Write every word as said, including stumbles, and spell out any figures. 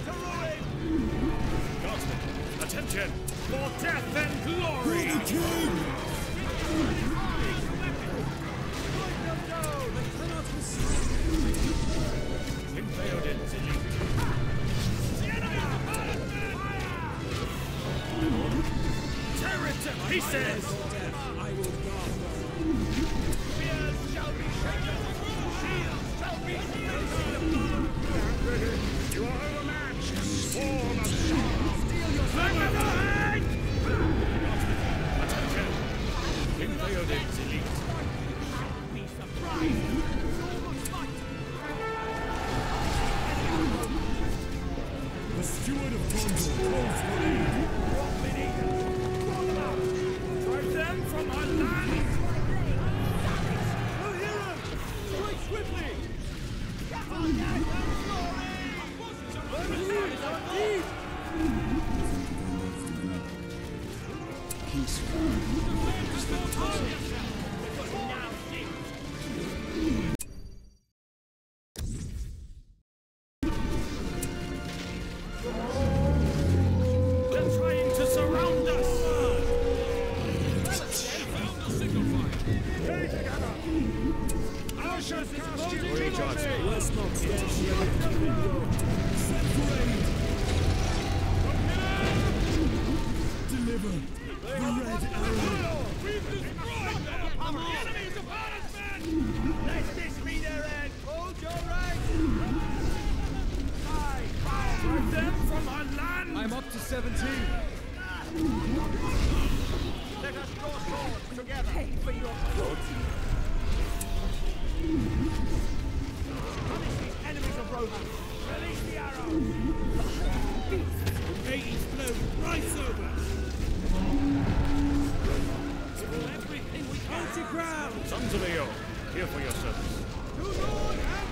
to ruin! Guardsmen, attention! For death and glory! For the king! King Theoden's elite. Tear it to pieces! I will guard them. Spears shall be shaken! Shields shall be shaken! You are overmatched! Swarm of sharks! Steal your Fire ahead! Attention! King Theoden's elite. be surprised! The steward of Gondor calls for aid. Drive them from our land! We'll hear him! Strike swiftly! On that They're trying to surround us! I shall cast you recharge. Let's not stand here. Set for aid. Deliver the red arrow. We've destroyed them! The enemy's upon us, men! Let this be their end! Hold your rank! Aye, aye! Drive them from our land! I'm up to seventeen. Let us draw swords together! Pay for your cruelty! Punish these enemies of Roma! Release the arrows! May each blow thrice over. Everything we Hold your ground. Sons of Eo, here for your service. to Lord and